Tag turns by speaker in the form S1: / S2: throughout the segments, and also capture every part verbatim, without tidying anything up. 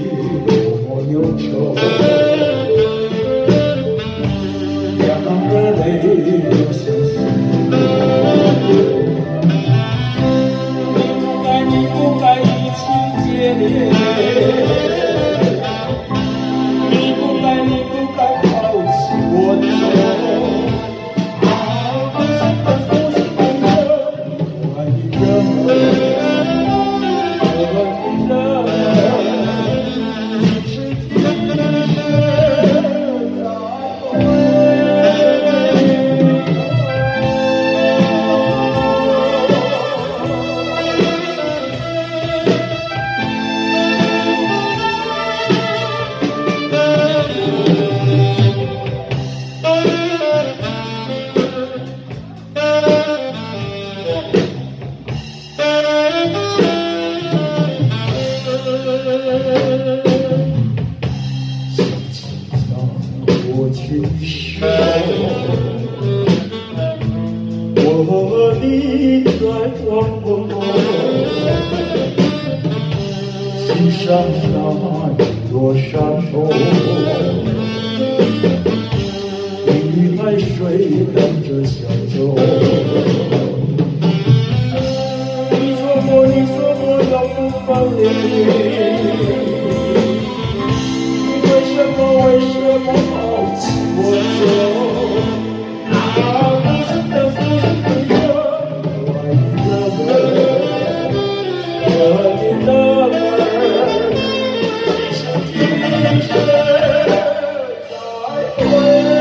S1: 我忧愁，两个泪流相思。你不该，你不该移情结恋，你不该，你不该抛弃我的手。我爱你这么。 我去时，我和你在黄昏后，心上下雨落山头，与海水等着小舟。你说过，你说过要不分离。 为什么？为什么抛弃我走？啊，不是的，不是的，我爱你的门，我爱你的门，一生一世再回。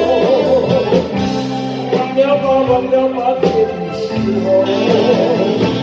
S1: 忘了吧，忘了吧，天的时候。